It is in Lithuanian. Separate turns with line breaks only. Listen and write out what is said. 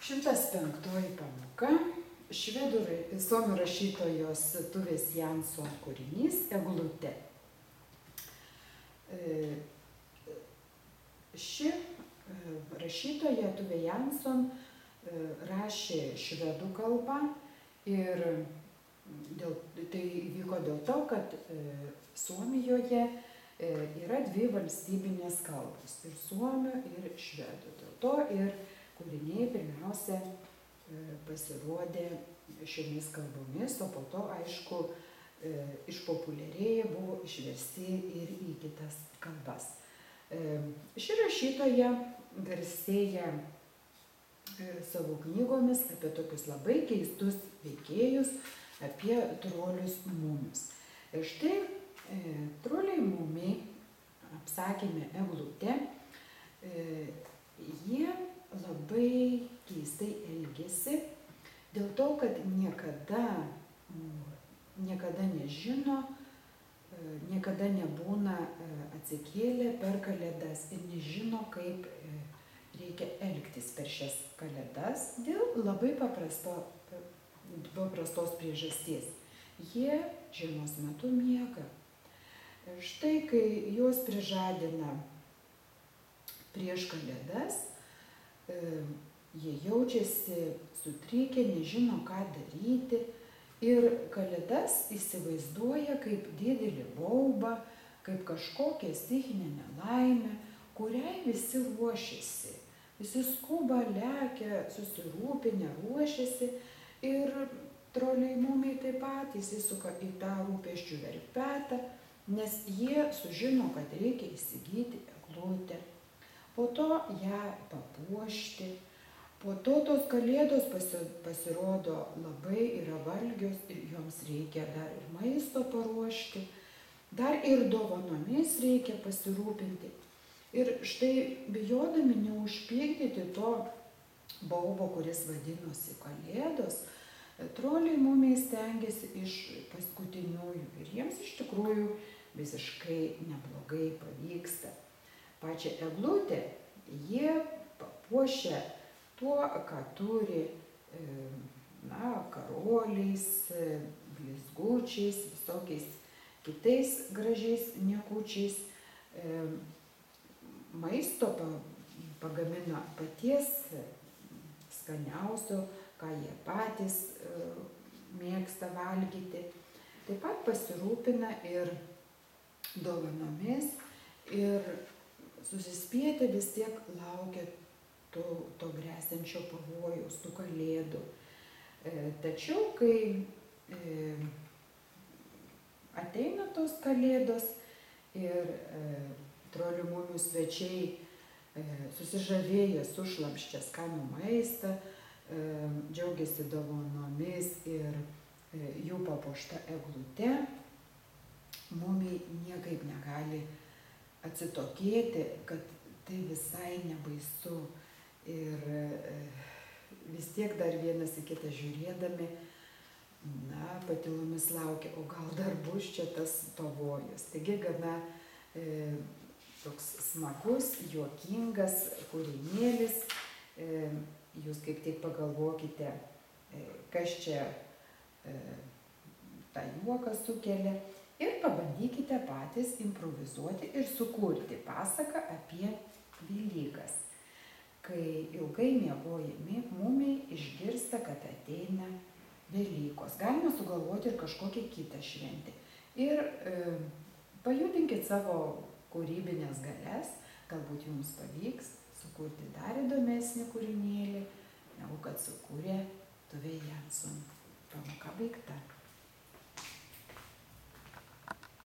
105 pamoka. Suomių rašytojos Tuvės Jansson kūrinys Eglutė. Ši rašytoja Tuvė Jansson rašė švedų kalbą ir tai vyko dėl to, kad Suomijoje yra dvi valstybinės kalbos - ir suomių, ir švedų. Dėl to ir kūriniai pirmiausia pasirodė šiomis kalbomis, o po to, aišku, išpopuliarėję buvo išversti ir į kitas kalbas. Ši rašytoja garsėja savo knygomis apie tokius labai keistus veikėjus, apie trolius mumius. Ir štai troliai mumiai, apsakyme Eglutė, jie labai keistai elgėsi, dėl to, kad niekada nežino, niekada nebūna atsikėlę per kalėdas ir nežino, kaip reikia elgtis per šias kalėdas dėl labai paprastos priežasties. Jie žiemos metu miega. Štai kai juos prižadina prieš kalėdas, jie jaučiasi sutrikę, nežino, ką daryti ir kalėdas įsivaizduoja kaip didelį baubą, kaip kažkokią stichinę nelaimę, kuriai visi ruošiasi. Visi skuba, lekia, susirūpinę, ruošiasi ir troliai mumiai taip pat įsisuka į tą rūpesčių verpetą, nes jie sužino, kad reikia įsigyti eglutę, po to ją papuošti, po to tos kalėdos pasirodo labai yra valgios ir joms reikia dar ir maisto paruošti, dar ir dovanomis reikia pasirūpinti. Ir štai bijodami neužpykdyti to baubo, kuris vadinosi kalėdos, troliai mumiai stengiasi iš paskutiniųjų ir jiems iš tikrųjų visiškai neblogai pavyksta. Pačią eglutę jie papuošia tuo, ką turi, karoliais, blizgučiais, visokiais kitais gražiais niekučiais. Maisto pagamina paties skaniausio, ką jie patys mėgsta valgyti. Taip pat pasirūpina ir dovanomis ir susispietę vis tiek laukia to gresiančio pavojaus, tų kalėdų. Tačiau, kai ateina tos kalėdos ir trolių mumių svečiai susižavėję sušlamščia skanų maistą, džiaugiasi dovanomis ir jų papuošta eglute, mumiai niekaip negali atsitokėti, kad tai visai nebaisu ir vis tiek dar vienas į kitą žiūrėdami, patylomis laukia, o gal dar bus čia tas pavojus. Taigi gana toks smagus, juokingas kūrinėlis. Jūs kaip tik pagalvokite, kas čia tą juoką sukelia ir pabandykite patys improvizuoti ir sukurti pasaką apie Velykas. Kai ilgai miegojami mumiai išgirsta, kad ateina Velykos. Galima sugalvoti ir kažkokią kitą šventę. Ir pajudinkit savo kūrybinės galias, galbūt jums pavyks sukurti dar įdomesnį kūrinėlį, negu kad sukūrė Tuvė Jansson. Pamoka baigta.